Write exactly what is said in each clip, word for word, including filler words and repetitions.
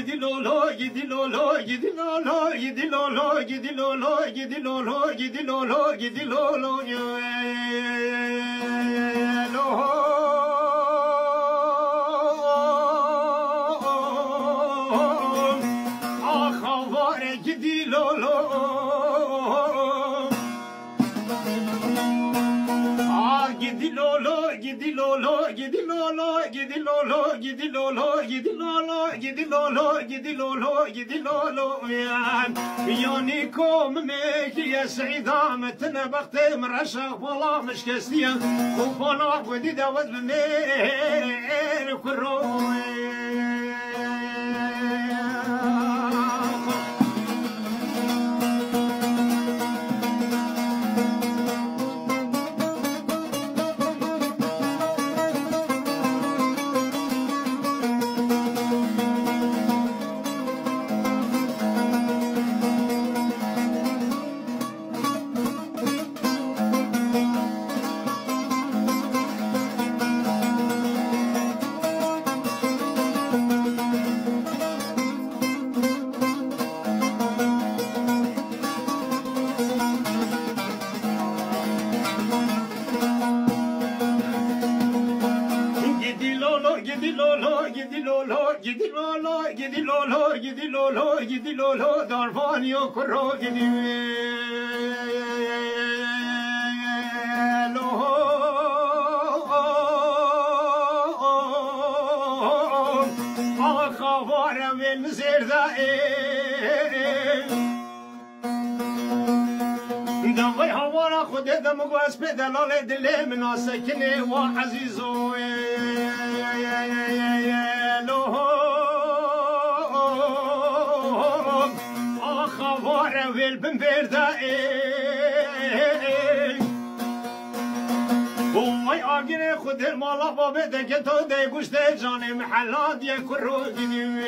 gidi lolo gidi lolo gidi lolo gidi lolo gidi lolo gidi lolo gidi lolo gidi lolo akhavare gidi lolo gidi lolo gidi lolo gidi lolo gidi lolo gidi lolo gidi lolo gidi lolo gidi lolo gidi lolo يعني كوم ميكي يا سعيدة متنا بختي مرشا والله مش كاستيا خوفانا ودي داود بمير كروي gidi lolo gidi lolo gidi lolo gidi lolo gidi lolo gidi lolo darvanio kro gidi lo akhavara vel zerda دموی هوارا خود دم گوش به دلال دل من سکنه و عزیزو آخوار ویل بن برده وای آگیر خود مالا بابه دکه تو ده گوشت جان محلات یک رو گیدیم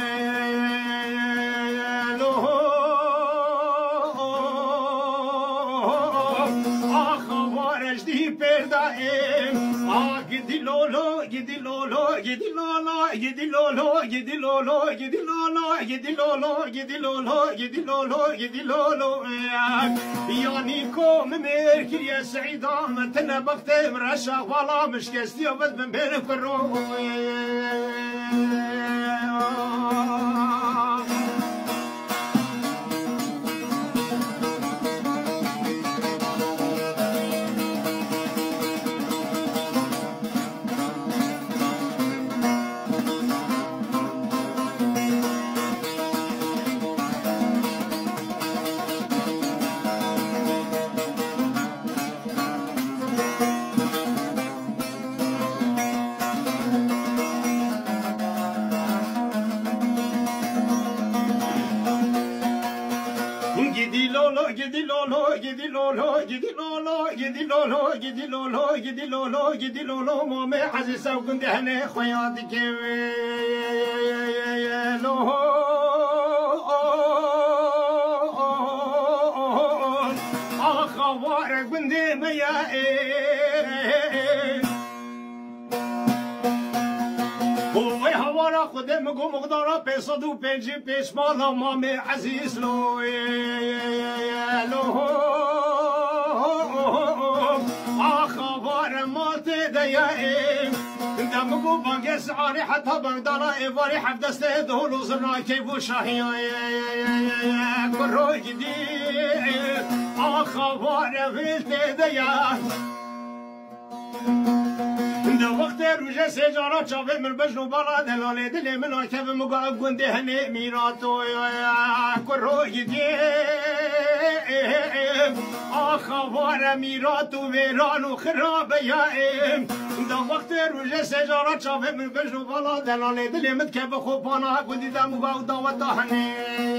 دی پرده آ گیدی لولو گیدی لولو گیدی لولو گیدی لولو گیدی لولو گیدی لولو گیدی لولو گیدی لولو گیدی لولو گیدی لولو یعنی کوم مرکری یا سعیدا متن بخت مرشا والا مش کستی و بد من بین کرو gidi lolo gidi lolo gidi lolo gidi lolo gidi lolo gidi lolo gidi lolo gidi lolo مامي حزيسة وكنت هنا خياطك لو أخوارك كنت ميا وای هوارا خودم گو مقدارا پیصد و پنجی پیش مالا مام عزیز لو لو آخوار مات دیایم دم گو بانگ سعاری حتی بانگدارا ایواری حف دست دهول و زرنا کیف و شاهی کروی گدی آخوار ویلت دیایم ده وقت روزه سجارا چاوه من بجنو بالا دلاله دل من آکف مگاه گنده هنه میراتو کروی دی آخوار میراتو ویران و خرابه یایم ده وقت روزه سجارا چاوه من بجنو بالا دلاله دل من که بخوبانا گنده ده مگاه داوتا هنه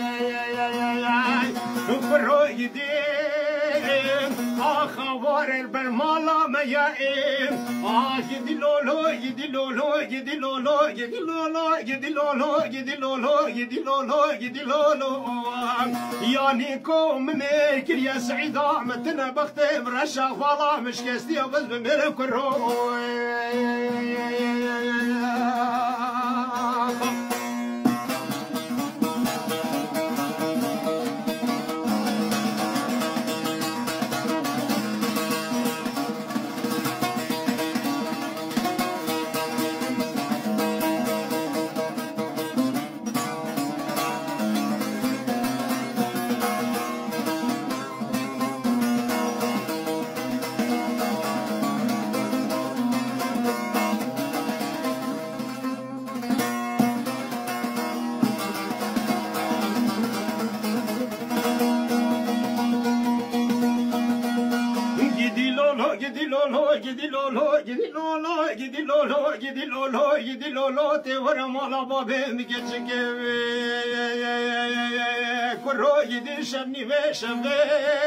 کروی دی آخوار البرمالا میایم آه گدی لولو گدی لولو گدی لولو گدی لولو گدی لولو گدی لولو گدی لولو گدی لولو یعنی کوم میکر یا سعیدا متن بخت مرشا والا مش کستی بس بمر کرو lolo gidi lolo gidi lolo gidi lolo gidi lolo gidi lolo te vara mala babem geçke kuro gidi şenni ve şenve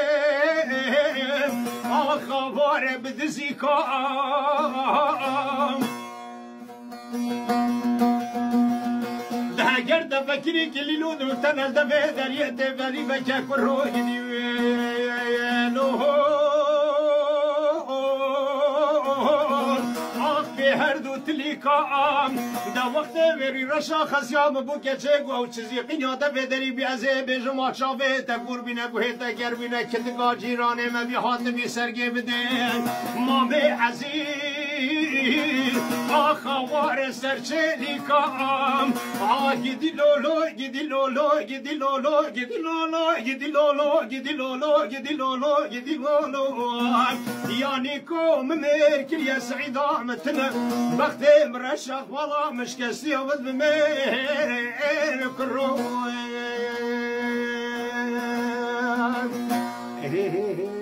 ah var bdizika ده گرد فکری کلیلو دوستان از دفعه دریت ولی بچه کرو گیدی لو آخ به هر دو تلیکام دا وقت وری رشا خسیام بو کچه گو چیزی قینیا دفعه دری بیازه بیجم آشابه تکور بینه گوه تکر بینه کتگا جیرانه مبی حاتمی سرگه بده مامه عزیز آخوار سرچلی کام آه گیدی لولو گیدی لولو گیدی لولو گیدی لولو گیدی لولو گیدی لولو گیدی لولو گیدی لولو یعنی کوم مرکل یا سعیدا متنا وقت مرشخ والا مش کسی ود بمیر کرو